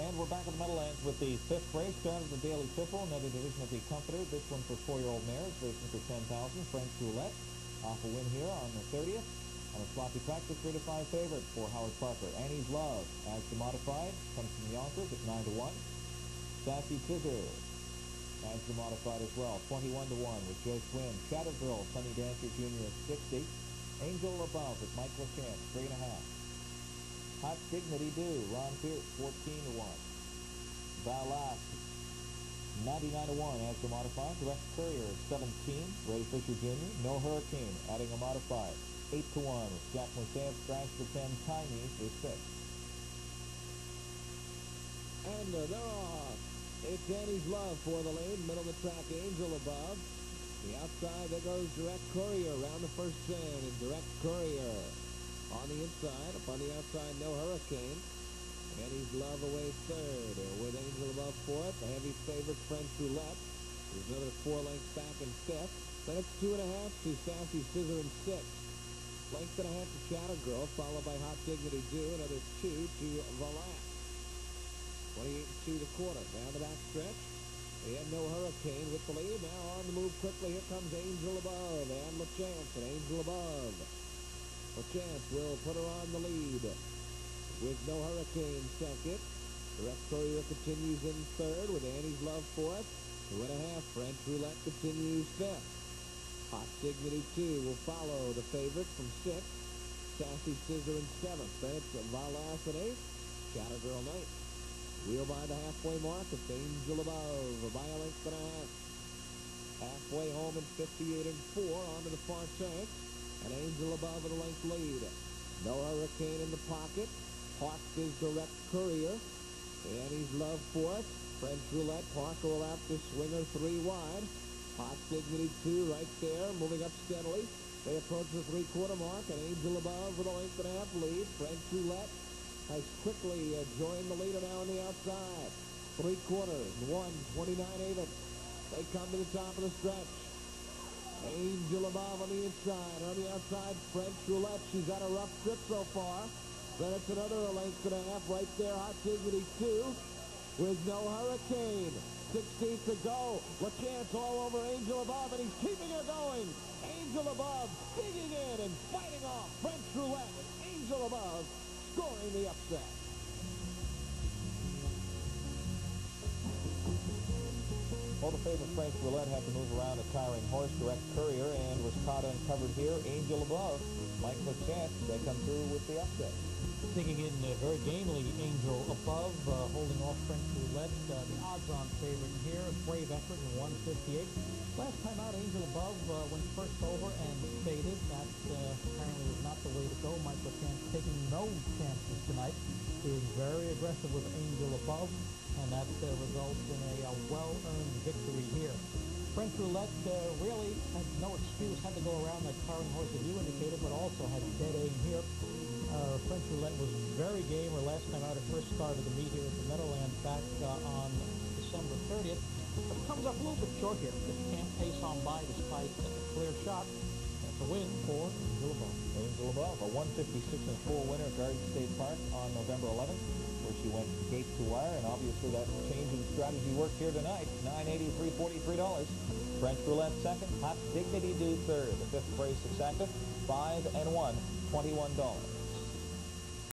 And we're back at the Meadowlands with the fifth race, started the Daily Triple, another division of the Comforter. This one for 4-year-old mares, racing for $10,000. French Roulette off a win here on the 30th. On a sloppy track, the 3 to 5 favorite for Howard Parker. Annie's Love, as the modified, comes from Yonkers at 9 to 1. Sassy Scissor, as the modified as well, 21 to 1 with Joe Swin. Shadow Girl, Sunny Dancer Jr. at 60. Angel Above with Mike LaChance, 3.5. Hot Dignity Do, Ron Pierce, 14 to 1. Valas, 99 to 1 as the modified. Direct Courier, 17. Ray Fisher Jr. No Hurricane, adding a modified, 8 to 1 with Jack Musaf, Crash for 10. Tiny is 6. And they're off. It's Annie's Love for the lead. Middle of the track, Angel Above. The outside, there goes Direct Courier around the first turn. And Direct Courier on the inside. Up on the outside, No Hurricane. Annie's Love away third. With Angel Above fourth. The heavy favorite, French Roulette. There's another 4 lengths back in fifth. Then it's 2.5 to Sassy Scissor in sixth. Length and a half to Shadow Girl, followed by Hot Dignity Do. Another 2 to Valas. 28-2 the quarter. Down the back stretch. They had No Hurricane with the lead. Now on the move quickly. Here comes Angel Above and LaChance. And Angel Above. LaChance will put her on the lead with No Hurricane second. Direct Courier continues in third with Annie's Love fourth. 2.5. French Roulette continues fifth. Hot Dignity 2 will follow the favorite from sixth. Sassy Scissor in seventh. Then it's Valas in eighth. Shadow Girl ninth. Wheel by the halfway mark. It's Angel Above by a length and a half. Halfway home in 58 and 4 onto the far tank. And Angel Above with a length lead. No Hurricane in the pocket. Parks is Direct Courier. Annie's Love fourth. French Roulette. Parker will have to swing her 3 wide. Hot Dignity 2 right there, moving up steadily. They approach the 3/4 mark. And Angel Above with a length and a half lead. French Roulette has quickly joined the leader now on the outside. 3/4, 1:29 They come to the top of the stretch. Angel Above on the inside. On the outside, French Roulette. She's had a rough trip so far. Then it's another length and a half right there. Hot Dignity 2 with No Hurricane. 16th to go. LaChance all over Angel Above, and he's keeping her going. Angel Above digging in and fighting off French Roulette. Angel Above scoring the upset. Well, the favorite French Roulette had to move around a tiring horse, Direct Courier, and was caught uncovered here. Angel Above, Mike LaChance, they come through with the upset. Digging in very gamely, Angel Above, holding off French Roulette. The odds-on favorite here, a brave effort in 158. Last time out, Angel Above went first over and faded. That apparently was not the way to go. Mike LaChance taking no chances tonight, being very aggressive with Angel Above, and that results in a well-earned victory here. French Roulette really had no excuse, had to go around that tiring horse as you indicated, but also had dead aim here. French Roulette was very game her last time out. Her first start of the meet here at the Meadowlands back on December 30th. But comes up a little bit short here. Just can't pace on by despite a clear shot. That's a win for Angel Above. Angel Above, a 156-4 winner at Garden State Park on November 11th, where she went gate to wire, and obviously that change in strategy worked here tonight. $9.80, $343. French Roulette second. Hot Dignity Do third. The fifth race of Sackett, 5 and 1, $21.